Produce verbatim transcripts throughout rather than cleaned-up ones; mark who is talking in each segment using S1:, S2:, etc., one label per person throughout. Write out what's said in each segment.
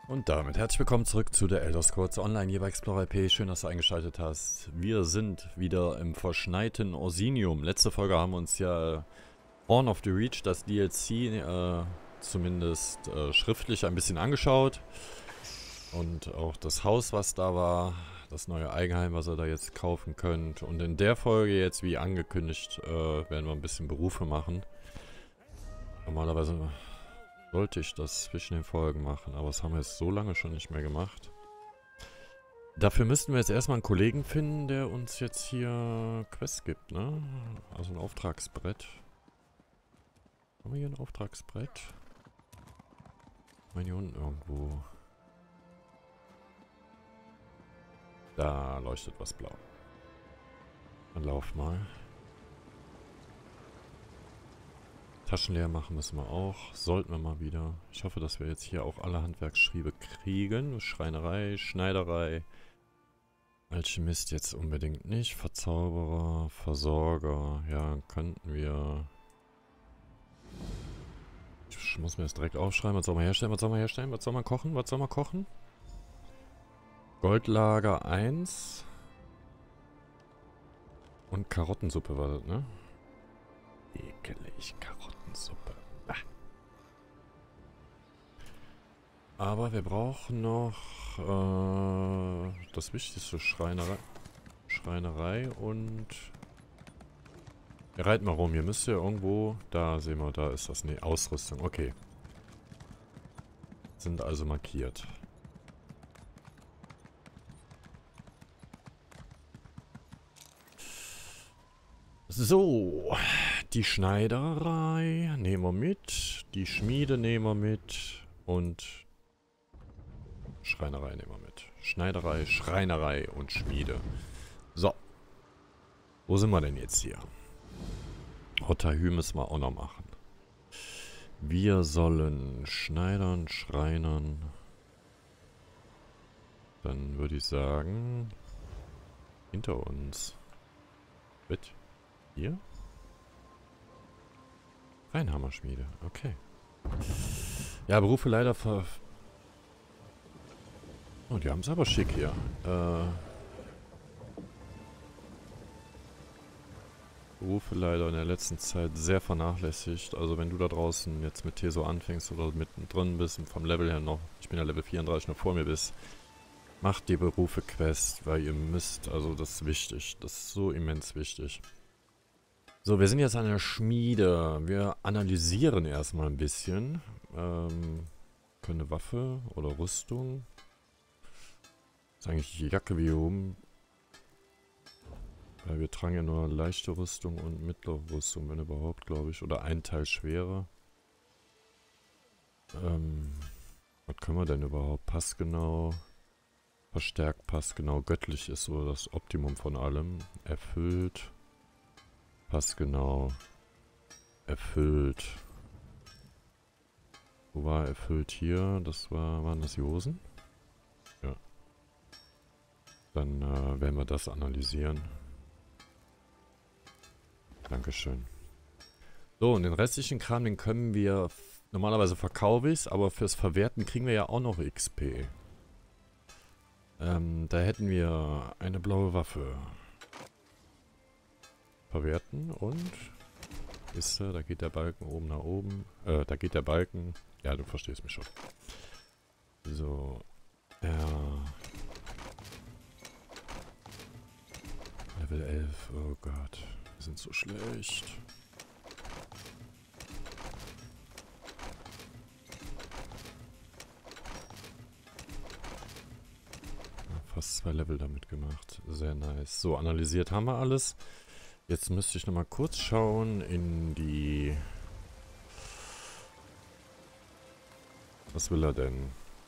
S1: Und damit herzlich willkommen zurück zu der Elder Scrolls Online hier bei Explorer I P. Schön, dass du eingeschaltet hast. Wir sind wieder im verschneiten Orsinium. Letzte Folge haben wir uns ja Horn of the Reach, das D L C, äh, zumindest äh, schriftlich ein bisschen angeschaut. Und auch das Haus, was da war, das neue Eigenheim, was ihr da jetzt kaufen könnt. Und in der Folge jetzt, wie angekündigt, äh, werden wir ein bisschen Berufe machen. Normalerweise sollte ich das zwischen den Folgen machen, aber das haben wir jetzt so lange schon nicht mehr gemacht. Dafür müssten wir jetzt erstmal einen Kollegen finden, der uns jetzt hier Quests gibt, ne? Also ein Auftragsbrett. Haben wir hier ein Auftragsbrett? Ich meine hier unten irgendwo. Da leuchtet was blau. Dann lauf mal. Taschen leer machen müssen wir auch. Sollten wir mal wieder. Ich hoffe, dass wir jetzt hier auch alle Handwerksschriebe kriegen. Schreinerei, Schneiderei. Alchemist jetzt unbedingt nicht. Verzauberer, Versorger. Ja, könnten wir... Ich muss mir das direkt aufschreiben. Was soll man herstellen? Was soll man herstellen? Was soll man kochen? Was soll man kochen? Goldlager eins. Und Karottensuppe war das, ne? Ekelig, Karottensuppe. Ah. Aber wir brauchen noch äh, das wichtigste, Schreinerei. Schreinerei und... Wir reiten mal rum. Hier müsste ja irgendwo... Da sehen wir, da ist das. Ne, Ausrüstung. Okay. Sind also markiert. So. Die Schneiderei nehmen wir mit. Die Schmiede nehmen wir mit. Und Schreinerei nehmen wir mit. Schneiderei, Schreinerei und Schmiede. So. Wo sind wir denn jetzt hier? Otahü müssen wir auch noch machen. Wir sollen schneidern, schreinern. Dann würde ich sagen... Hinter uns. Mit? Hier? Reinhammerschmiede, okay. Ja, Berufe leider ver... Oh, die haben es aber schick hier. Äh... Berufe leider in der letzten Zeit sehr vernachlässigt. Also wenn du da draußen jetzt mit Teso anfängst oder mittendrin bist und vom Level her noch, ich bin ja Level vierunddreißig, noch vor mir bist, macht die Berufe-Quest, weil ihr müsst, also das ist wichtig. Das ist so immens wichtig. So, wir sind jetzt an der Schmiede. Wir analysieren erstmal ein bisschen. Ähm, können eine Waffe oder Rüstung. Das ist eigentlich die Jacke wie hier oben. Weil wir tragen ja nur leichte Rüstung und mittlere Rüstung, wenn überhaupt, glaube ich. Oder ein Teil schwerer. Ähm, was können wir denn überhaupt? Passgenau. Verstärkt, passgenau. Göttlich ist so das Optimum von allem. Erfüllt. Passgenau. Erfüllt. Wo war erfüllt hier? Das war, waren das die Hosen? Ja. Dann äh, werden wir das analysieren. Dankeschön. So, und den restlichen Kram, den können wir... Normalerweise verkaufe ich es, aber fürs Verwerten kriegen wir ja auch noch X P. Ähm, da hätten wir eine blaue Waffe. Verwerten und... Ist da geht der Balken oben nach oben. Äh, da geht der Balken... Ja, du verstehst mich schon. So. Ja. Level elf. Oh Gott. Wir sind so schlecht. Fast zwei Level damit gemacht. Sehr nice. So, analysiert haben wir alles. Jetzt müsste ich nochmal kurz schauen in die... Was will er denn?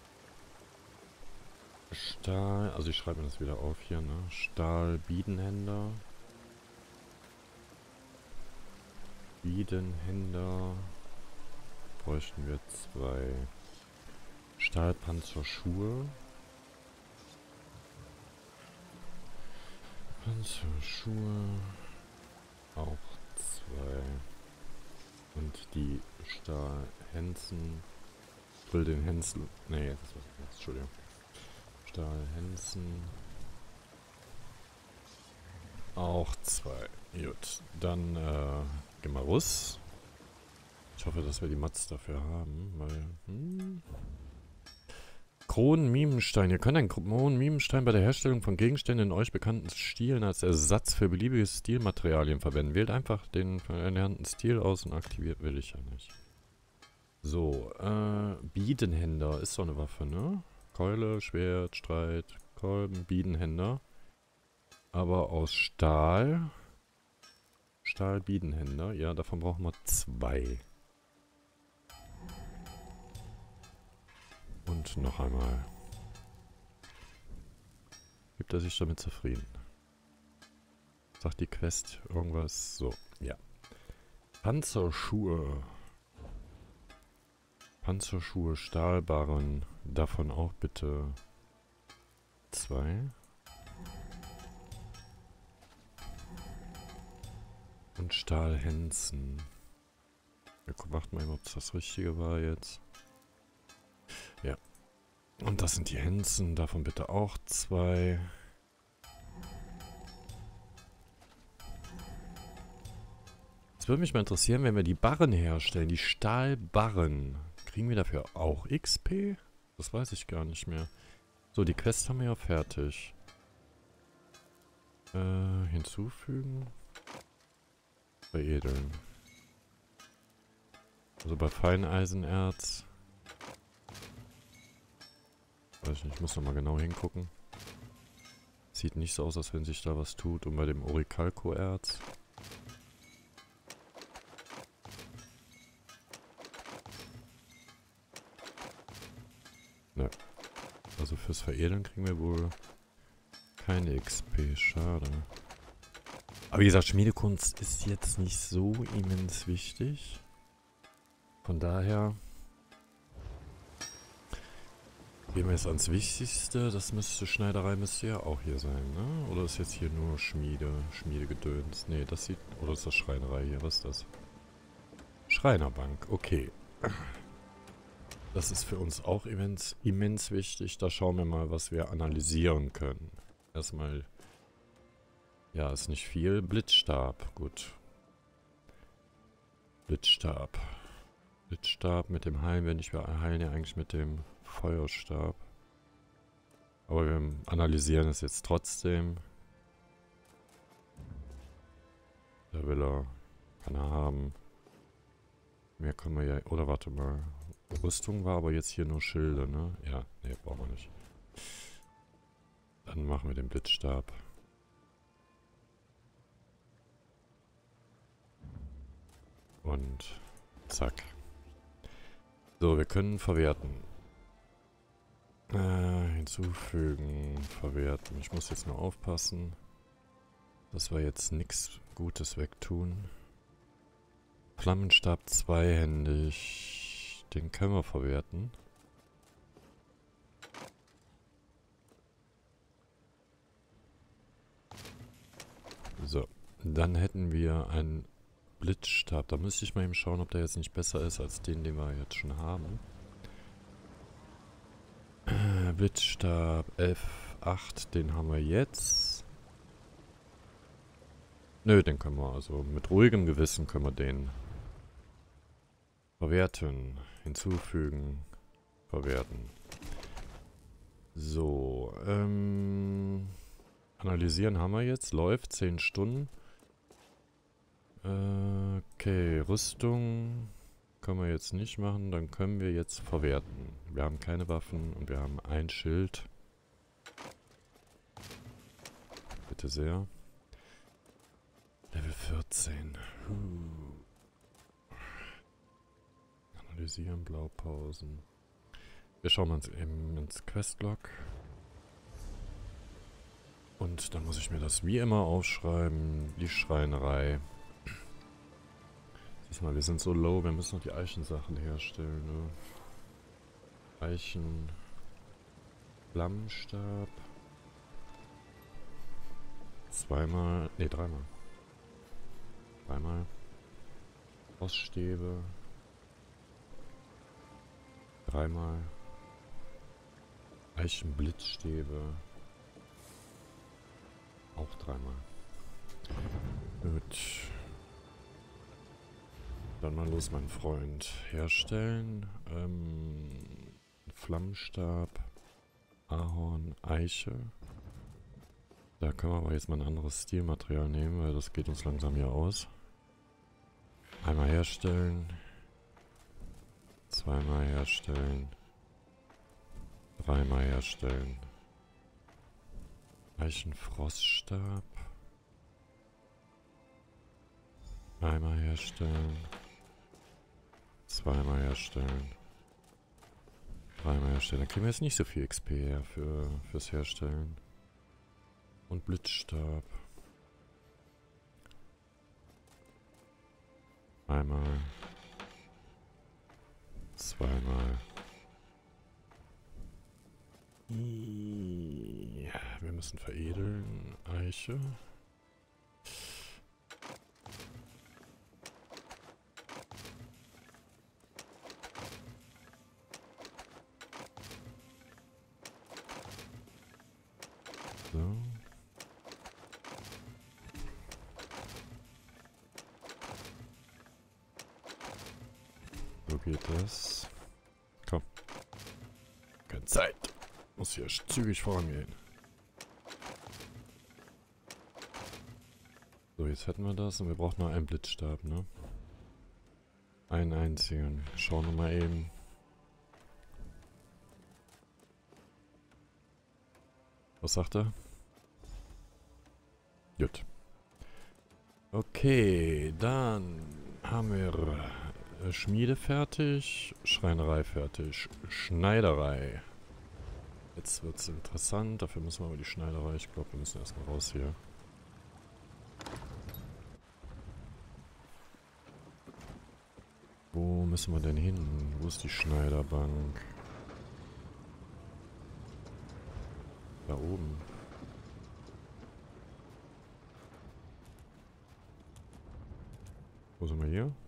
S1: Stahl... Also ich schreibe mir das wieder auf hier, ne? Stahl, Biedenhänder. Biedenhänder. Bräuchten wir zwei. Stahlpanzerschuhe. Panzerschuhe. Auch zwei. Und die Stahlhänzen. Ich will den Hänsel. Nee, das ist was Entschuldigung. Stahlhänsen. Auch zwei. Gut. Dann äh, gehen wir raus. Ich hoffe, dass wir die Mats dafür haben, weil... Hm. Kronen-Mimenstein. Ihr könnt einen Kronen-Mimenstein bei der Herstellung von Gegenständen in euch bekannten Stilen als Ersatz für beliebige Stilmaterialien verwenden. Wählt einfach den erlernten Stil aus und aktiviert will ich ja nicht. So, äh, Biedenhänder ist so eine Waffe, ne? Keule, Schwert, Streit, Kolben, Biedenhänder. Aber aus Stahl. Stahl-Biedenhänder. Ja, davon brauchen wir zwei. Und noch einmal. Gibt er sich damit zufrieden? Sagt die Quest irgendwas? So, ja. Panzerschuhe. Panzerschuhe, Stahlbarren. Davon auch bitte zwei. Und Stahlhänzen. Ja, guck, macht mal eben, ob es das Richtige war jetzt. Ja. Und das sind die Hänzen. Davon bitte auch zwei. Es würde mich mal interessieren, wenn wir die Barren herstellen. Die Stahlbarren. Kriegen wir dafür auch X P? Das weiß ich gar nicht mehr. So, die Quest haben wir ja fertig. Äh, hinzufügen. Veredeln. Also bei Feineisenerz. Weiß ich nicht, ich muss nochmal genau hingucken. Sieht nicht so aus, als wenn sich da was tut. Und bei dem Orichalco-Erz. Ne. Also fürs Veredeln kriegen wir wohl keine X P. Schade. Aber wie gesagt, Schmiedekunst ist jetzt nicht so immens wichtig. Von daher gehen wir jetzt ans Wichtigste. Das müsste, Schneiderei müsste ja auch hier sein, ne? Oder ist jetzt hier nur Schmiede, Schmiedegedöns? Ne, das sieht... Oder ist das Schreinerei hier? Was ist das? Schreinerbank, okay. Das ist für uns auch immens, immens wichtig. Da schauen wir mal, was wir analysieren können. Erstmal... Ja, ist nicht viel. Blitzstab, gut. Blitzstab. Blitzstab mit dem Heilen, wenn ich wir heilen ja eigentlich mit dem Feuerstab. Aber wir analysieren es jetzt trotzdem. Da will er, kann er haben. Mehr können wir ja, oder warte mal. Rüstung war aber jetzt hier nur Schilde, ne? Ja, ne, brauchen wir nicht. Dann machen wir den Blitzstab. Und zack. So, wir können verwerten. Äh, hinzufügen, verwerten. Ich muss jetzt nur aufpassen, dass wir jetzt nichts Gutes wegtun. Flammenstab zweihändig. Den können wir verwerten. So, dann hätten wir einen Blitzstab. Da müsste ich mal eben schauen, ob der jetzt nicht besser ist als den, den wir jetzt schon haben. Äh, Blitzstab F acht, den haben wir jetzt. Nö, den können wir, also mit ruhigem Gewissen können wir den verwerten, hinzufügen, verwerten. So, ähm, analysieren haben wir jetzt, läuft zehn Stunden. Okay, Rüstung können wir jetzt nicht machen, dann können wir jetzt verwerten. Wir haben keine Waffen und wir haben ein Schild. Bitte sehr. Level vierzehn. Huh. Analysieren, Blaupausen. Wir schauen uns eben ins Questlog. Und dann muss ich mir das wie immer aufschreiben. Die Schreinerei. Siehst mal, wir sind so low, wir müssen noch die Eichensachen herstellen, ne? Eichen... Flammenstab... Zweimal... Ne, dreimal. Dreimal. Roststäbe. Dreimal. Eichenblitzstäbe. Auch dreimal. Gut. Dann mal los, mein Freund. Herstellen. Ähm, Flammenstab. Ahorn, Eiche. Da können wir aber jetzt mal ein anderes Stilmaterial nehmen, weil das geht uns langsam hier aus. Einmal herstellen. Zweimal herstellen. Dreimal herstellen. Eichenfroststab. Einmal herstellen. Zweimal herstellen. Dreimal herstellen. Dann kriegen wir jetzt nicht so viel X P her für, fürs Herstellen. Und Blitzstab. Einmal. Zweimal. Ja, wir müssen veredeln. Eiche. So. So geht das. Komm. Keine Zeit. Muss hier zügig vorangehen. So, jetzt hätten wir das und wir brauchen noch einen Blitzstab, ne? Einen einzigen. Schauen wir mal eben. Was sagt er? Gut. Okay, dann haben wir Schmiede fertig, Schreinerei fertig, Schneiderei. Jetzt wird es interessant, dafür müssen wir aber die Schneiderei, ich glaube, wir müssen erstmal raus hier. Wo müssen wir denn hin? Wo ist die Schneiderbank? Da oben. Wo sind wir hier?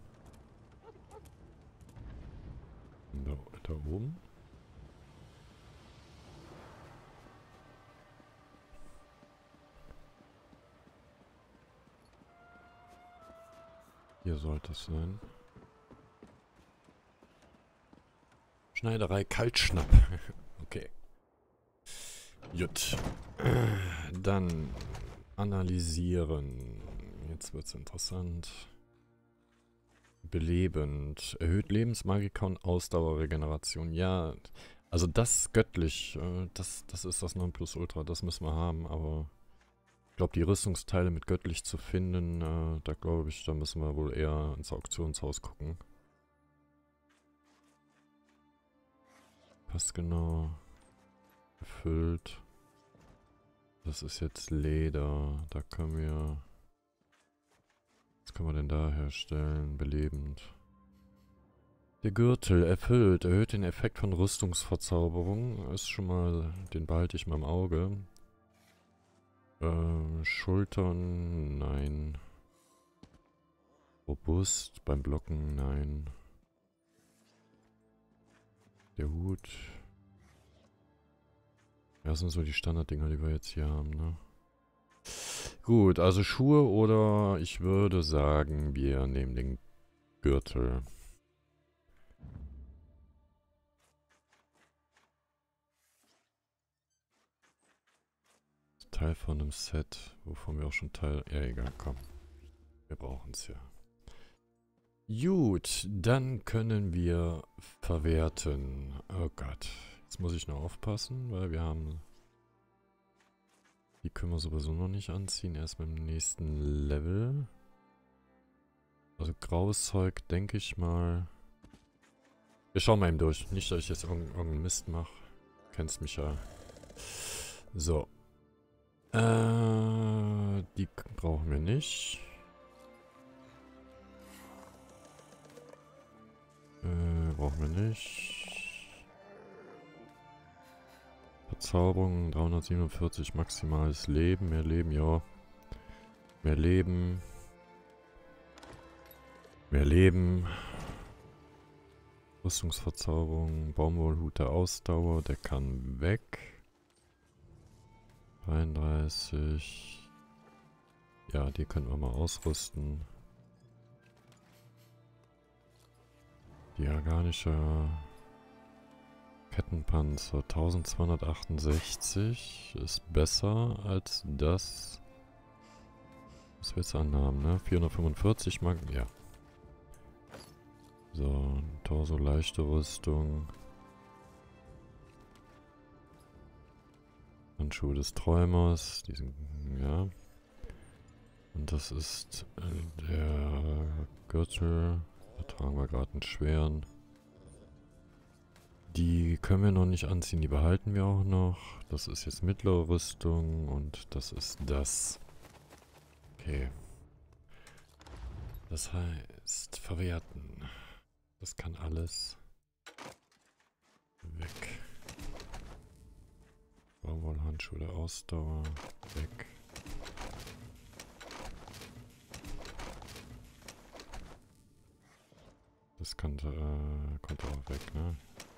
S1: Da, da oben. Hier sollte es sein. Schneiderei Kaltschnapp. Okay. Gut. Dann analysieren. Jetzt wird es interessant. Belebend. Erhöht Lebensmagika und Ausdauerregeneration. Ja, also das göttlich. Das, das ist das Nonplusultra. Das müssen wir haben, aber ich glaube, die Rüstungsteile mit göttlich zu finden, äh, da glaube ich, da müssen wir wohl eher ins Auktionshaus gucken. Passt genau. Gefüllt. Das ist jetzt Leder. Da können wir... Was können wir denn da herstellen? Belebend. Der Gürtel erfüllt. Erhöht den Effekt von Rüstungsverzauberung. Ist schon mal... Den behalte ich mal im Auge. Äh, Schultern, nein. Robust, beim Blocken, nein. Der Hut. Ja, das sind so die Standarddinger, die wir jetzt hier haben, ne? Gut, also Schuhe oder ich würde sagen, wir nehmen den Gürtel. Teil von einem Set, wovon wir auch schon Teil... Ja, egal, komm. Wir brauchen es ja. Gut, dann können wir verwerten. Oh Gott, jetzt muss ich noch aufpassen, weil wir haben... Die können wir sowieso noch nicht anziehen, erst beim nächsten Level. Also graues Zeug, denke ich mal... Wir schauen mal eben durch. Nicht, dass ich jetzt irgendeinen Mist mache. Kennst mich ja. So. Äh, die brauchen wir nicht. Äh, brauchen wir nicht. Verzauberung dreihundertsiebenundvierzig maximales Leben. Mehr Leben, ja. Mehr Leben. Mehr Leben. Rüstungsverzauberung, Baumwollhut der Ausdauer, der kann weg. dreiunddreißig. Ja, die können wir mal ausrüsten. Diaganischer Kettenpanzer eintausendzweihundertachtundsechzig ist besser als das, was wir jetzt anhaben, ne? vierhundertfünfundvierzig Mark, ja. So, Torso, leichte Rüstung. Handschuhe des Träumers, diesen, ja. Und das ist äh, der Gürtel. Da tragen wir gerade einen schweren. Die können wir noch nicht anziehen, die behalten wir auch noch. Das ist jetzt mittlere Rüstung und das ist das. Okay. Das heißt, verwerten. Das kann alles weg. Baumwollhandschuhe der Ausdauer weg. Das konnte, äh, konnte auch weg, ne?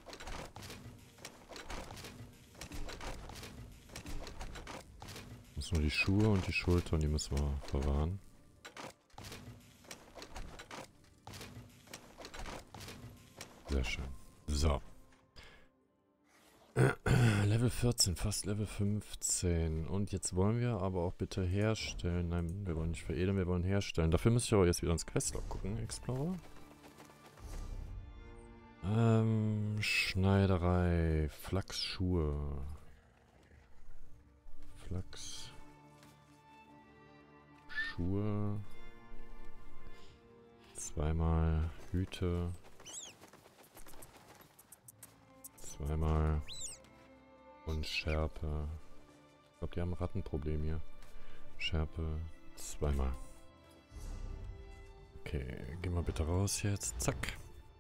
S1: Das nur die Schuhe und die Schultern, die müssen wir verwahren. Sehr schön. So. Level vierzehn, fast Level fünfzehn. Und jetzt wollen wir aber auch bitte herstellen. Nein, wir wollen nicht veredeln, wir wollen herstellen. Dafür müsste ich aber jetzt wieder ins Questlog gucken, Explorer. Ähm, Schneiderei, Flachsschuhe. Flachs. Schuhe. Zweimal Hüte. Zweimal. Und Schärpe. Ich glaube, die haben ein Rattenproblem hier. Schärpe. Zweimal. Okay, gehen wir bitte raus jetzt. Zack.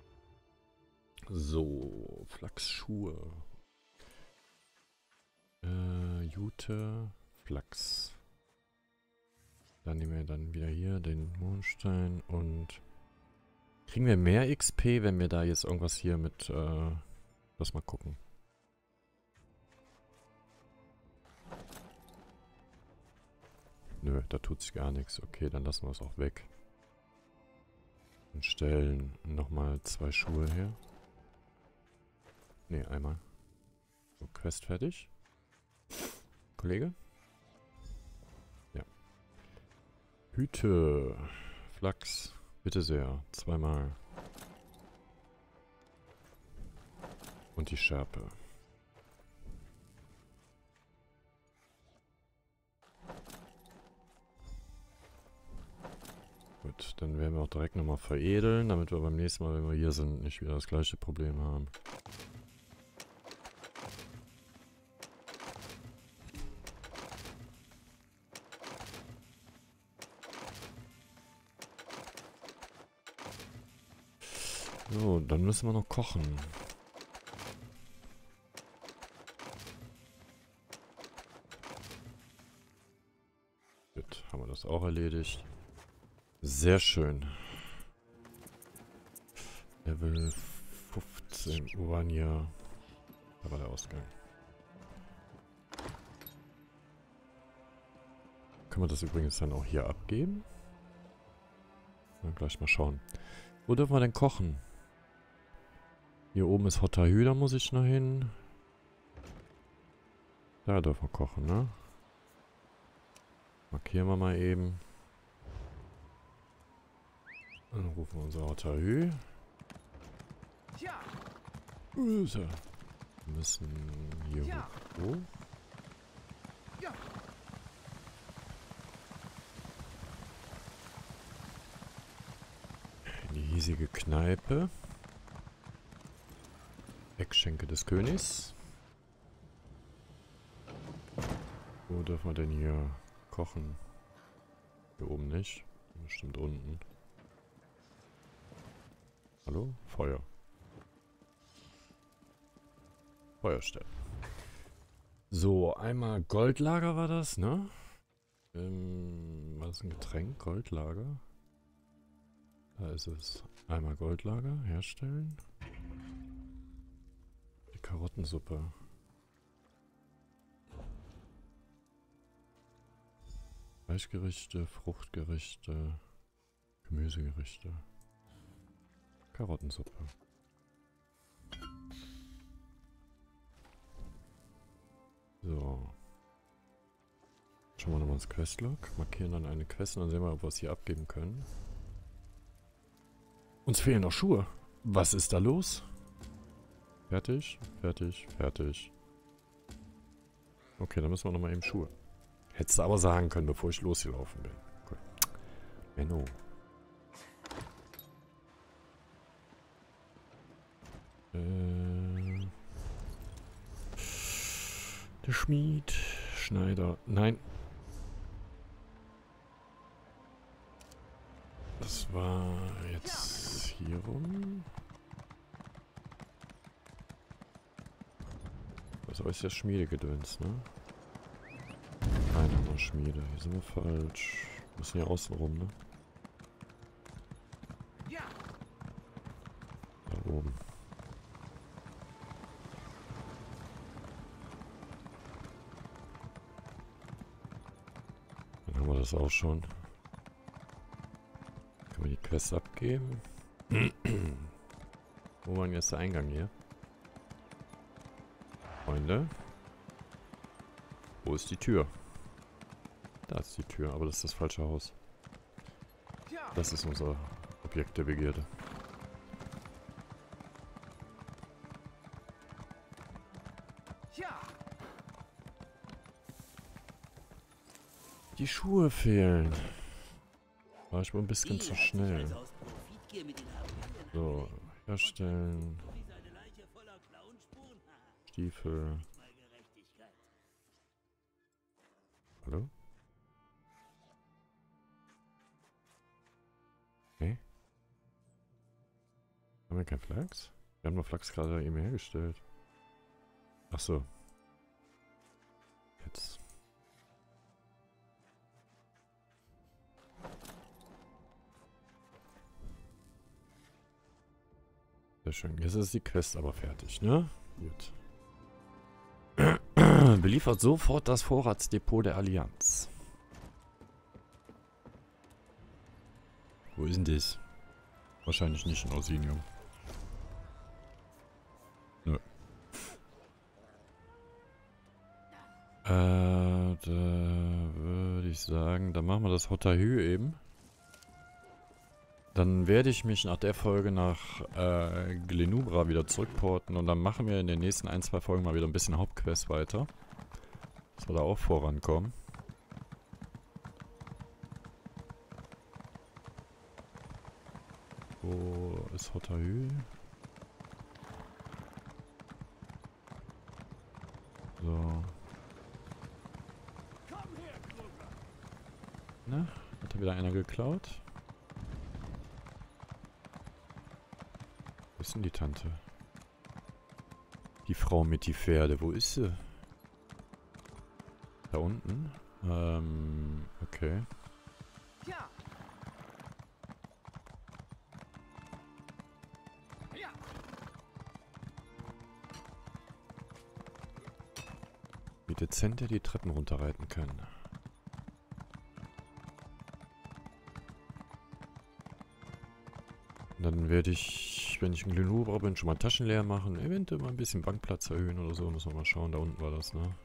S1: So, Flachsschuhe. Äh, Jute, Flachs. Dann nehmen wir dann wieder hier den Mondstein und kriegen wir mehr X P, wenn wir da jetzt irgendwas hier mit, äh, lass mal gucken. Nö, da tut sich gar nichts. Okay, dann lassen wir es auch weg. Und stellen nochmal zwei Schuhe her. Ne, einmal. So, Quest fertig. Kollege? Ja. Hüte. Flachs. Bitte sehr. Zweimal. Und die Schärpe. Gut, dann werden wir auch direkt nochmal veredeln, damit wir beim nächsten Mal, wenn wir hier sind, nicht wieder das gleiche Problem haben. So, dann müssen wir noch kochen. Gut, haben wir das auch erledigt. Sehr schön. Level fünfzehn, Urania. Da war der Ausgang. Können wir das übrigens dann auch hier abgeben? Na, gleich mal schauen. Wo dürfen wir denn kochen? Hier oben ist Hotahü, da muss ich noch hin. Da dürfen wir kochen, ne? Markieren wir mal eben. Dann rufen wir unser Hotahü. Wo ist er? Wir müssen hier hoch. In die hiesige Kneipe. Eckschenke des Königs. Wo dürfen wir denn hier kochen? Hier oben nicht. Bestimmt unten. Hallo? Feuer. Feuerstelle. So, einmal Goldlager war das, ne? Ähm, war das ein Getränk? Goldlager? Da ist es. Einmal Goldlager herstellen. Karottensuppe. Fleischgerichte, Fruchtgerichte, Gemüsegerichte. Karottensuppe. So. Schauen wir nochmal ins Questlog. Markieren dann eine Quest und dann sehen wir, ob wir es hier abgeben können. Uns fehlen noch Schuhe. Was ist da los? Fertig, fertig, fertig. Okay, dann müssen wir nochmal eben Schuhe. Hättest du aber sagen können, bevor ich losgelaufen bin. Gut. Menno. Äh. Der Schmied. Schneider. Nein. Das war jetzt hier rum. Das ist ja Schmiedegedöns, ne? Keine andere Schmiede. Hier sind wir falsch. Wir müssen hier außen rum, ne? Da oben. Dann haben wir das auch schon. Können wir die Quest abgeben? Wo war denn jetzt der Eingang hier? Freunde. Wo ist die Tür? Da ist die Tür, aber das ist das falsche Haus. Das ist unser Objekt der Begierde. Die Schuhe fehlen. War ich wohl ein bisschen zu schnell. So, herstellen. Stiefel. Hallo? Okay. Haben wir keinen Flachs? Wir haben nur Flachs gerade eben hergestellt. Ach so. Jetzt. Sehr schön. Jetzt ist die Quest aber fertig, ne? Gut. Beliefert sofort das Vorratsdepot der Allianz. Wo ist denn das? Wahrscheinlich nicht in Orsinium. Nö. Äh, da würde ich sagen, dann machen wir das Hotahü eben. Dann werde ich mich nach der Folge nach äh, Glenubra wieder zurückporten und dann machen wir in den nächsten ein, zwei Folgen mal wieder ein bisschen Hauptquest weiter. Dass wir da auch vorankommen. Wo ist Hotahü? So. Na, hat da wieder einer geklaut? Wo ist denn die Tante? Die Frau mit die Pferde, wo ist sie? Da unten? Ähm, okay. Wie dezent er die Treppen runterreiten kann. Und dann werde ich, wenn ich in Glenubra bin, schon mal Taschen leer machen. Eventuell mal ein bisschen Bankplatz erhöhen oder so. Müssen wir mal schauen. Da unten war das, ne?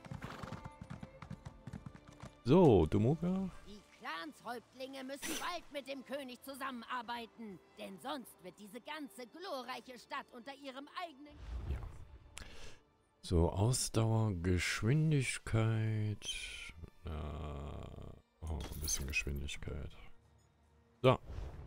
S1: So, Domoga.
S2: Die Clanshäuptlinge müssen bald mit dem König zusammenarbeiten. Denn sonst wird diese ganze glorreiche Stadt unter ihrem eigenen...
S1: Ja. So, Ausdauer, Geschwindigkeit. Äh, oh, ein bisschen Geschwindigkeit. So.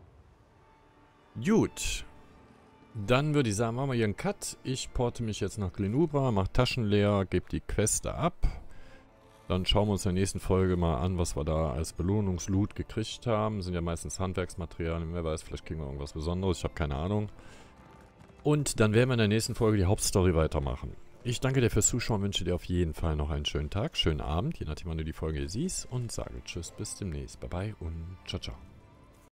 S1: Gut. Dann würde ich sagen, machen wir hier einen Cut. Ich porte mich jetzt nach Glenubra, mache Taschen leer, gebe die Queste ab. Dann schauen wir uns in der nächsten Folge mal an, was wir da als Belohnungsloot gekriegt haben. Sind ja meistens Handwerksmaterialien, wer weiß, vielleicht kriegen wir irgendwas Besonderes, ich habe keine Ahnung. Und dann werden wir in der nächsten Folge die Hauptstory weitermachen. Ich danke dir fürs Zuschauen, wünsche dir auf jeden Fall noch einen schönen Tag, schönen Abend, je nachdem wann du die Folge hier siehst und sage Tschüss, bis demnächst, bye bye und ciao ciao.